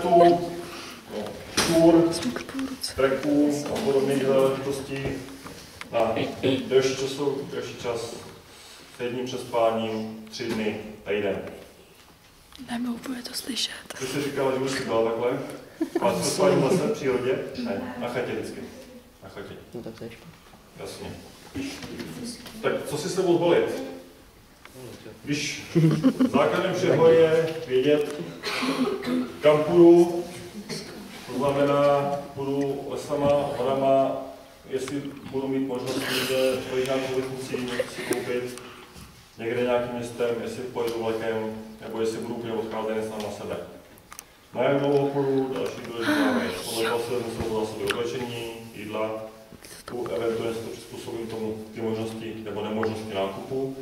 internetu, tour, tracků a podobných záležitostí na delší čas, 7 dní přespáním, 3 dny, týden. Nebo bude to slyšet. Ty jsi říkala, že už jsi byla takhle? Ale jsi spáním v lese, v přírodě? Ne, na chatě vždycky. Na chatě. No tak to je špatně. Jasně. Tak co si s sebou zvolit? Když základem všeho je vědět, kam půjdu, to znamená, půjdu lesama, horama, jestli budu mít možnost někde projít nějakou vychůcí, si koupit, někde nějakým městem, jestli pojedu vlakem, nebo jestli budu úplně odcházet sám na sebe. Na jak dlouho půjdu, další důležitá věc. Podle toho se musím zase oblečení, jídla, tu eventuálně se to přizpůsobím tomu ty možnosti nebo nemožnosti nákupu.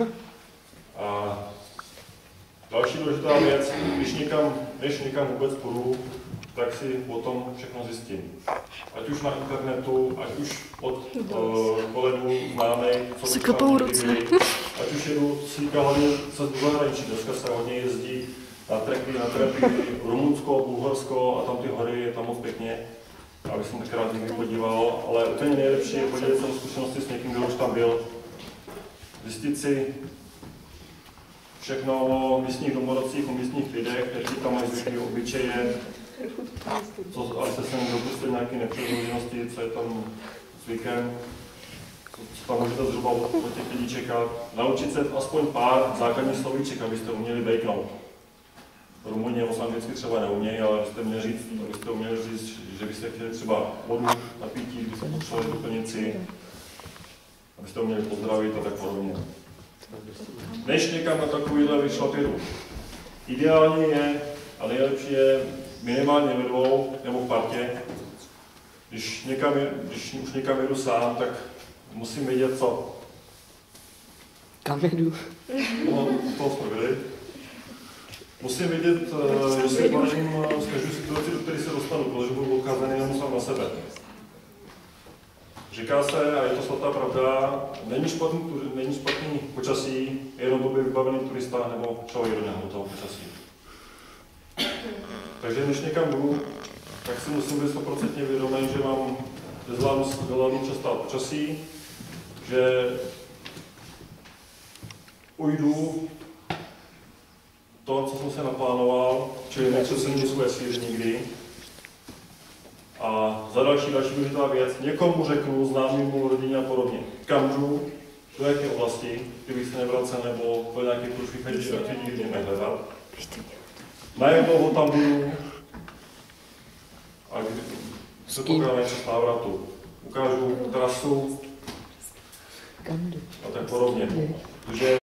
A další důležitá věc, než někam vůbec půjdu, tak si o tom všechno zjistím. Ať už na internetu, ať už od kolegů známých, co už tam byli, ať už jedu svýka hlavně cest do zahraničí. Dneska se hodně jezdí na trepy, Rumunsko, Bulharsko a tam ty hory je tam moc pěkně. Já bych jsem tak rád někdy podíval, ale úplně nejlepší je podělit se o zkušenosti s někým, kdo už tam byl. Zjistit si všechno o místních domorodcích, o místních lidech, jaký tam mají zvyky, obyčeje, ale se sem dopustit nějaké nepřirozenosti, co je tam zvykem, co tam můžete zhruba od těch lidí čekat. Naučit se aspoň pár základních slovíček, abyste uměli bejknout. Rumuni moc anglicky třeba neumějí, ale abyste uměli říct, že byste chtěli třeba vodu na pití, kdybyste potřebovali doplnit si, abyste uměli pozdravit a tak podobně. Než někam na takovýhle vyšlap jedu. Ideální je a nejlepší je minimálně ve dvou nebo v partě. Když už někam jedu sám, tak musím vědět co. Kam jedu? No, to jsme byli. Musím vědět, že si vážím z každou situaci, do které se dostanu, protože budu odkázaný jenom sám na sebe. Říká se, a je to svatá pravda, není špatný počasí, je jenom dobře vybavený turista nebo člověk do něho toho počasí. Takže než někam jdu, tak si musím být 100% vědomý, že mám zvládnu častá počasí, že ujdu to, co jsem se naplánoval, čili nechci se do své síly nikdy. A za další důležitá věc, někomu řeknu, známému rodině a podobně, kam jdu, do jaké oblasti, kdybych se nevracel nebo po nějakých průšvích ať lidi nehledat. Na jak dlouho tam budu a se pokládáme čas návratu. Ukážu trasu a tak podobně.